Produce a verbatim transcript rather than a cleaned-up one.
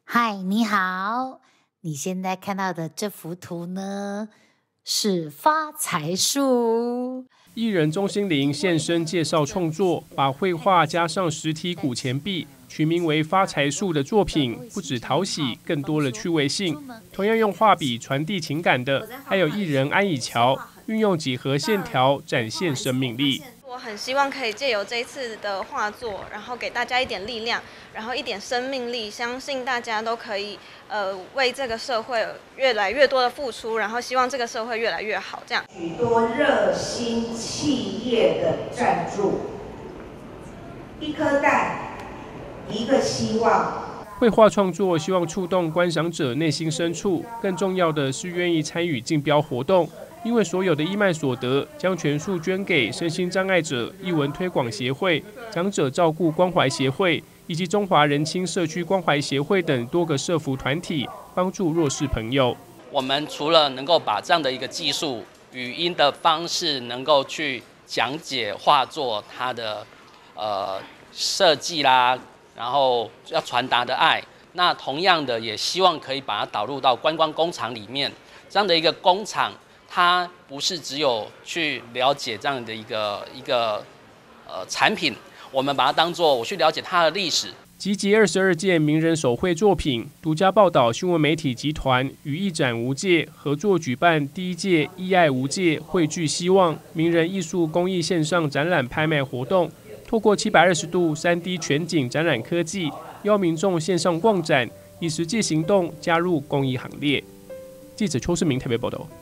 嗨，你好，你现在看到的这幅图呢，是发财树。 艺人钟欣凌现身介绍创作，把绘画加上实体古钱币，取名为“发财树”的作品，不止讨喜，更多了趣味性。同样用画笔传递情感的，还有艺人安以乔，运用几何线条展现生命力。 我很希望可以借由这一次的画作，然后给大家一点力量，然后一点生命力，相信大家都可以呃为这个社会越来越多的付出，然后希望这个社会越来越好。这样， 许多热心企业的赞助，一颗蛋，一个希望。 绘画创作希望触动观赏者内心深处，更重要的是愿意参与竞标活动。因为所有的义卖所得将全数捐给身心障碍者艺文推广协会、长者照顾关怀协会以及中华人亲社区关怀协会等多个社福团体，帮助弱势朋友。 我们除了能够把这样的一个技术、语音的方式，能够去讲解画作它的呃设计啦，然后要传达的爱，那同样的也希望可以把它导入到观光工厂里面，这样的一个工厂。它不是只有去了解这样的一个一个呃产品，我们把它当作我去了解它的历史。 集结二十二件名人手绘作品，独家报道新闻媒体集团与艺展无界合作举办第一届“艺爱无界汇聚希望”名人艺术公益线上展览拍卖活动，透过七百二十度 三 D 全景展览科技，邀民众线上逛展，以实际行动加入公益行列。记者邱世明台北报道。